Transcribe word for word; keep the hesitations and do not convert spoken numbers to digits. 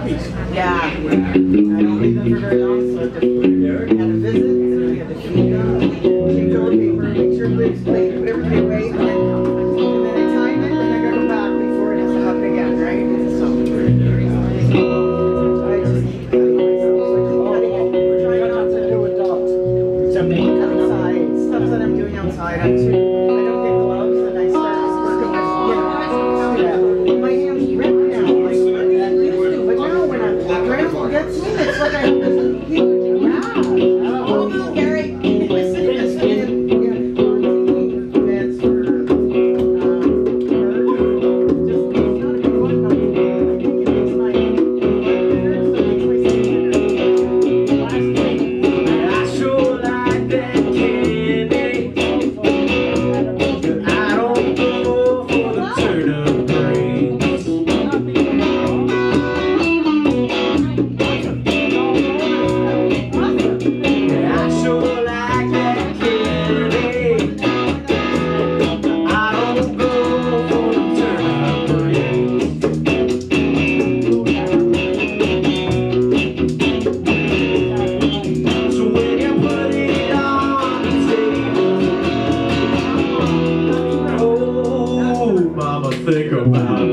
puppies. Yeah. I don't leave them for very long, so I have to had a visit, and we had to feed them, take toilet paper, make sure everybody's clean, put everything away, and then, and then I time it, and I gotta go back before it has to happen again, right? So, so I just keep cutting myself. So I keep cutting it. We're trying not to do with dogs. Except outside, stuff that I'm doing outside. I'm too, I don't get gloves, and I start working with, you know, yeah. My hands rip now, like, but now when I'm, Grandma gets me, it's like I have this huge, yeah. Oh no, Gary, we're sitting this kid, you know, on the beds for, um, her, just, it's not a good one, but I think it makes my blood better, so it makes my skin better. I sure like that candy. I don't go for the turnip greens. Yeah, I sure like that candy. I don't go for the turnip greens. So when you put it on the table, oh, mama, think about